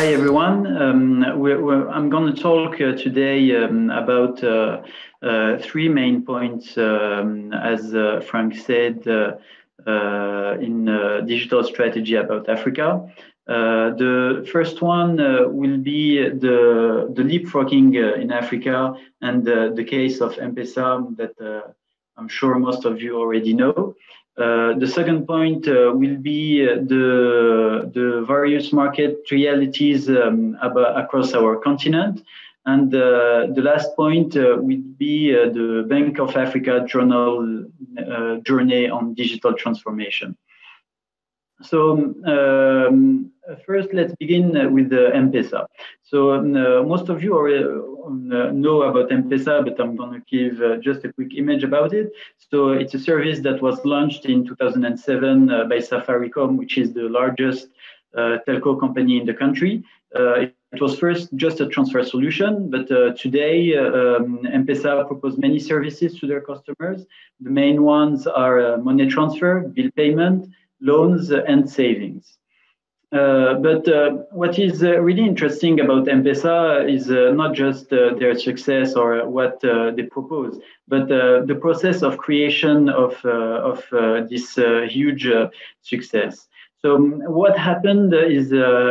Hi everyone. I'm going to talk today about three main points, as Frank said, in digital strategy about Africa. The first one will be the leapfrogging in Africa and the case of M-Pesa that I'm sure most of you already know. The second point will be the various market realities across our continent. And the last point will be the Bank of Africa journey on digital transformation. So first, let's begin with the M-Pesa. So most of you already know about M-Pesa, but I'm going to give just a quick image about it. So it's a service that was launched in 2007 by Safaricom, which is the largest telco company in the country. It was first just a transfer solution, but today M-Pesa proposes many services to their customers. The main ones are money transfer, bill payment, loans, and savings. But what is really interesting about M-Pesa is not just their success or what they propose, but the process of creation of this huge success. So what happened is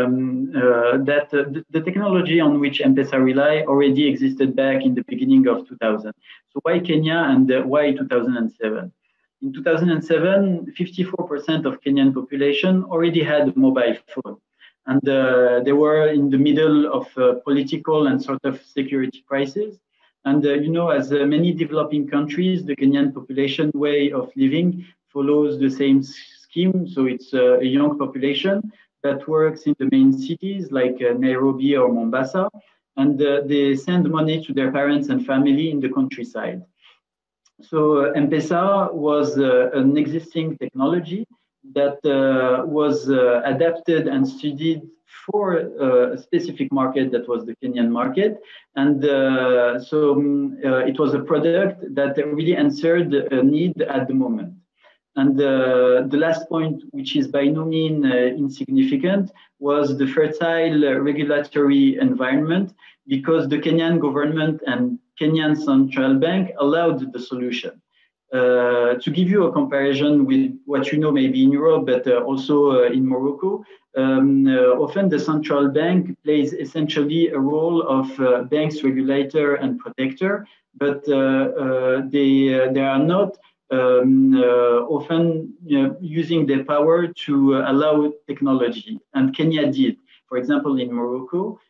that the technology on which M-Pesa rely already existed back in the beginning of 2000. So why Kenya and why 2007? In 2007, 54% of Kenyan population already had a mobile phone. And they were in the middle of political and sort of security crisis. And as many developing countries, the Kenyan population way of living follows the same scheme. So it's a young population that works in the main cities like Nairobi or Mombasa. And they send money to their parents and family in the countryside. So M-Pesa was an existing technology that was adapted and studied for a specific market that was the Kenyan market. And it was a product that really answered a need at the moment. And the last point, which is by no means insignificant, was the fertile regulatory environment, because the Kenyan government and Kenyan Central Bank allowed the solution. To give you a comparison with what you know maybe in Europe, but also in Morocco, often the central bank plays essentially a role of banks regulator and protector, but they are not often using their power to allow technology. And Kenya did. For example, in Morocco,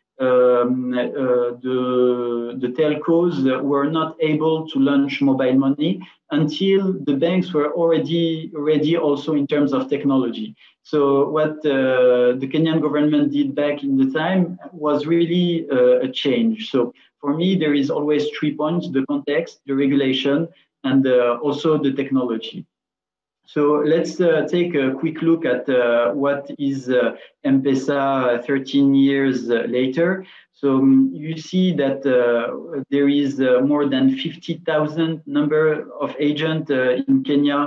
the telcos were not able to launch mobile money until the banks were already ready also in terms of technology. So what the Kenyan government did back in the time was really a change. So for me, there is always 3 points: the context, the regulation, and also the technology. So let's take a quick look at what is M-Pesa 13 years later. So you see that there is more than 50,000 number of agents in Kenya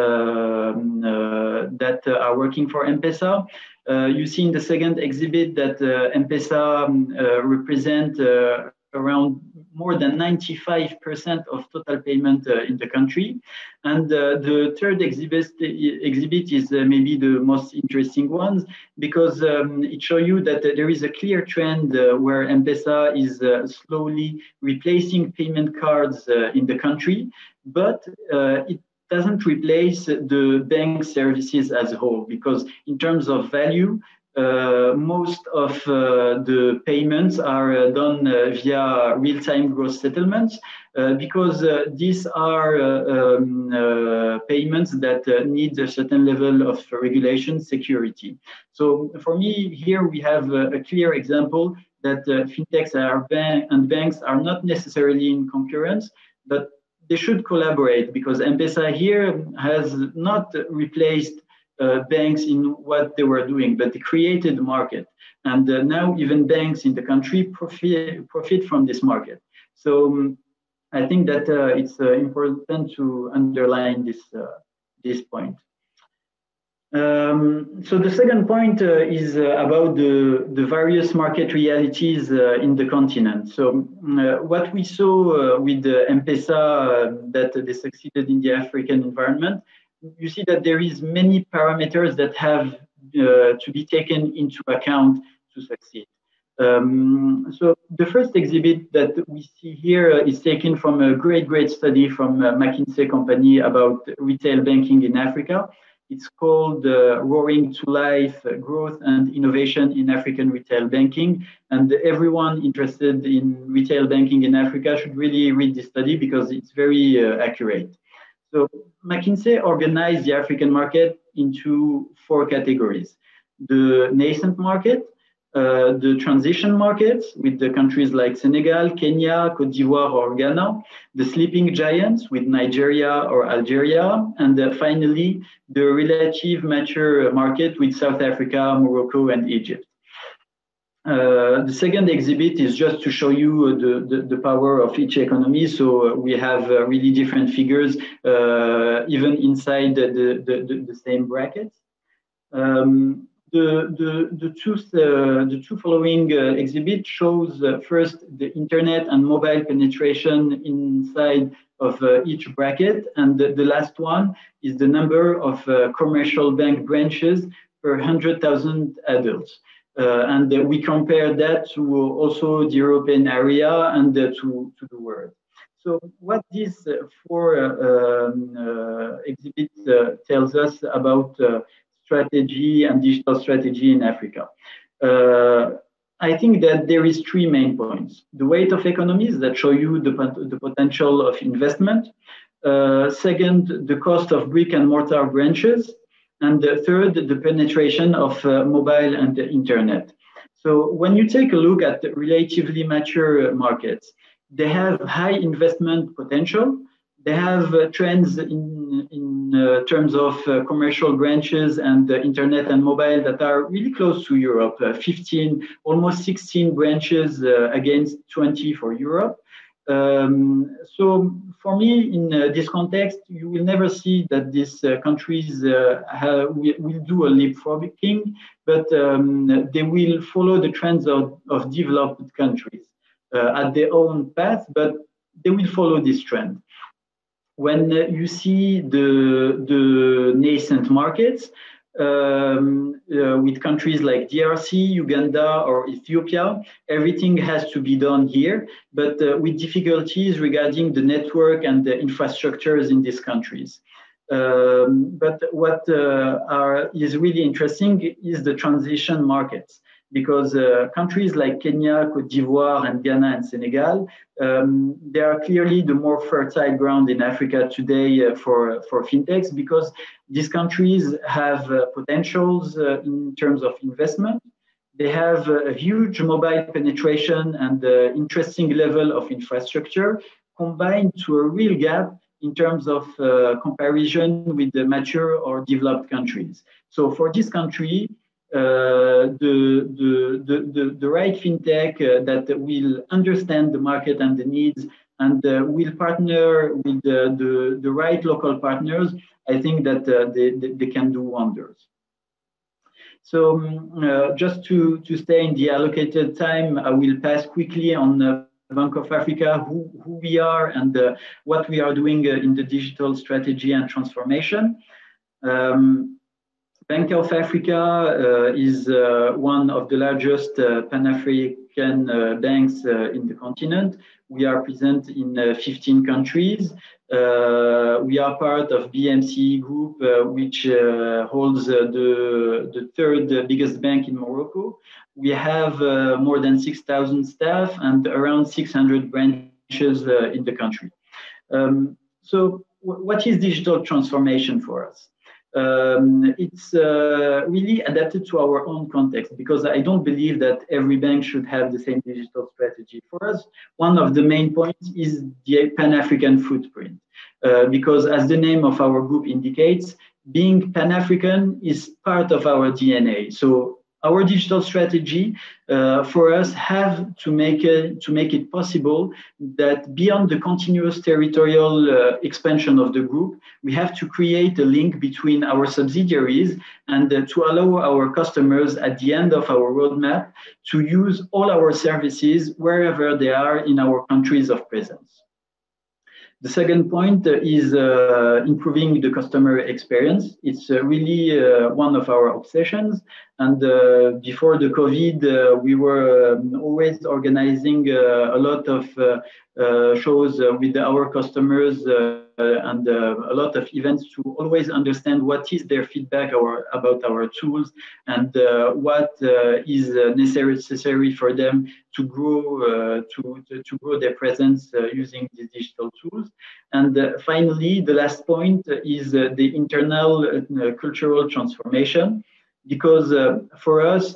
that are working for M-Pesa. You see in the second exhibit that M-Pesa represent around more than 95% of total payment in the country. And the third exhibit is maybe the most interesting one, because it shows you that there is a clear trend where M-Pesa is slowly replacing payment cards in the country, but it doesn't replace the bank services as a whole, because in terms of value, most of the payments are done via real-time gross settlements, because these are payments that need a certain level of regulation security. So for me, here we have a clear example that fintechs and banks are not necessarily in concurrence, but they should collaborate, because M-Pesa here has not replaced banks in what they were doing, but they created the market. And now even banks in the country profit from this market. So I think that it's important to underline this point. So the second point is about the various market realities in the continent. So what we saw with the M-Pesa that they succeeded in the African environment, you see that there is many parameters that have to be taken into account to succeed. So the first exhibit that we see here is taken from a great study from McKinsey company about retail banking in Africa. It's called Roaring to Life, Growth and Innovation in African Retail Banking. And everyone interested in retail banking in Africa should really read this study because it's very accurate. So McKinsey organized the African market into four categories: the nascent market, the transition markets with the countries like Senegal, Kenya, Cote d'Ivoire, or Ghana, the sleeping giants with Nigeria or Algeria, and finally, the relative mature market with South Africa, Morocco, and Egypt. The second exhibit is just to show you the power of each economy. So we have really different figures, even inside the same brackets. The two following exhibit shows first the internet and mobile penetration inside of each bracket, and the last one is the number of commercial bank branches per 100,000 adults. And we compare that to also the European area and to the world. So what these four exhibits tells us about strategy and digital strategy in Africa. I think that there is three main points: the weight of economies that show you the potential of investment. Second, the cost of brick and mortar branches. And third, the penetration of mobile and the internet. So when you take a look at the relatively mature markets, they have high investment potential. They have trends in terms of commercial branches and internet and mobile that are really close to Europe, 15, almost 16 branches against 20 for Europe. So for me, in this context, you will never see that these countries will do a leapfrogging, but they will follow the trends of developed countries at their own path, but they will follow this trend. When you see the nascent markets, with countries like DRC, Uganda, or Ethiopia, everything has to be done here, but with difficulties regarding the network and the infrastructures in these countries. But what is really interesting is the transition markets, because countries like Kenya, Cote d'Ivoire, and Ghana and Senegal, they are clearly the more fertile ground in Africa today for fintechs, because these countries have potentials in terms of investment. They have a huge mobile penetration and interesting level of infrastructure, combined to a real gap in terms of comparison with the mature or developed countries. So for this country, the right fintech that will understand the market and the needs and will partner with the right local partners, I think that they can do wonders. So just to stay in the allocated time, I will pass quickly on Bank of Africa, who we are and what we are doing in the digital strategy and transformation. Bank of Africa is one of the largest Pan-African banks in the continent. We are present in 15 countries. We are part of BMC Group, which holds the third biggest bank in Morocco. We have more than 6,000 staff and around 600 branches in the country. So what is digital transformation for us? It's really adapted to our own context, because I don't believe that every bank should have the same digital strategy. For us, one of the main points is the Pan-African footprint, because as the name of our group indicates, being Pan-African is part of our DNA. So our digital strategy for us have to make it possible that beyond the continuous territorial expansion of the group, we have to create a link between our subsidiaries and to allow our customers at the end of our roadmap to use all our services wherever they are in our countries of presence. The second point is improving the customer experience. It's really one of our obsessions. And before the COVID, we were always organizing a lot of shows with our customers and a lot of events to always understand what is their feedback about our tools and what is necessary for them to grow to grow their presence using these digital tools. And finally, the last point is the internal cultural transformation, because for us,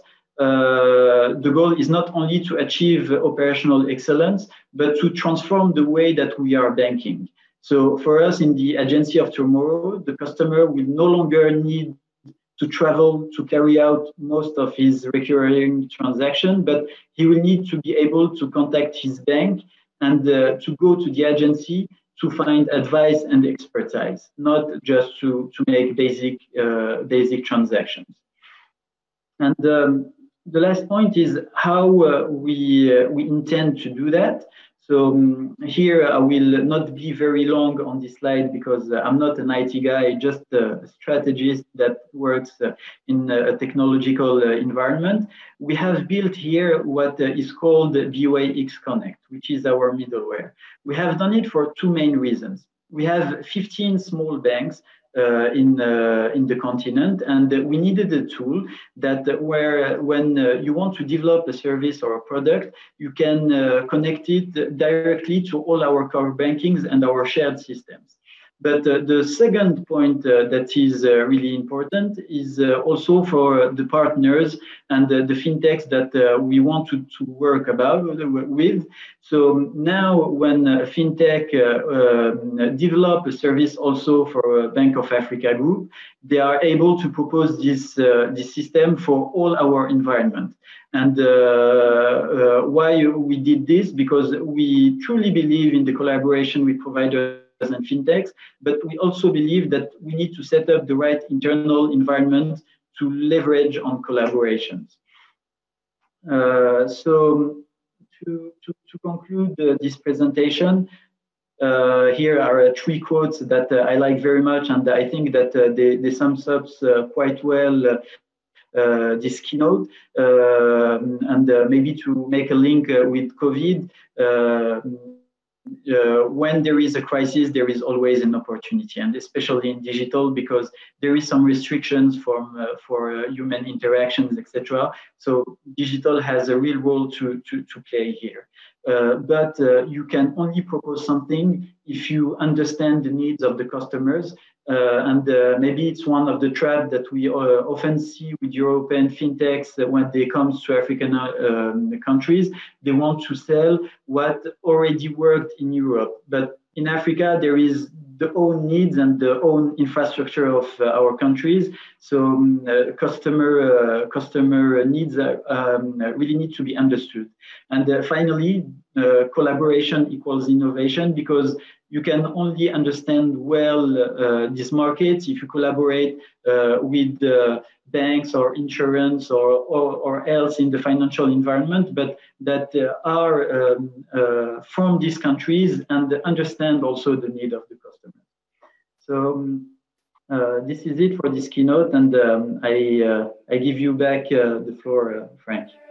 the goal is not only to achieve operational excellence, but to transform the way that we are banking. So for us in the agency of tomorrow, the customer will no longer need to travel to carry out most of his recurring transaction, but he will need to be able to contact his bank and to go to the agency to find advice and expertise, not just to make basic transactions. And the last point is how we intend to do that. So here I will not be very long on this slide because I'm not an IT guy, just a strategist that works in a technological environment. We have built here what is called BOAX Connect, which is our middleware. We have done it for two main reasons. We have 15 small banks in the continent, and we needed a tool that where when you want to develop a service or a product, you can connect it directly to all our core bankings and our shared systems. But the second point that is really important is also for the partners and the fintechs that we want to work with. So now when fintech develop a service also for Bank of Africa Group, they are able to propose this system for all our environment. And why we did this? Because we truly believe in the collaboration with providers and fintechs, but we also believe that we need to set up the right internal environment to leverage on collaborations. So to conclude this presentation, here are three quotes that I like very much, and I think that they sums up quite well this keynote. And maybe to make a link with COVID, when there is a crisis, there is always an opportunity, and especially in digital, because there is some restrictions for human interactions, etc. So digital has a real role to play here. But you can only propose something if you understand the needs of the customers. And maybe it's one of the traps that we often see with European fintechs when they come to African countries. They want to sell what already worked in Europe. But in Africa, there is the own needs and the own infrastructure of our countries. So customer needs really need to be understood. And finally, collaboration equals innovation, because you can only understand well these markets if you collaborate with banks or insurance or else in the financial environment, but that are from these countries and understand also the need of the customer. So this is it for this keynote, and I give you back the floor, Frank.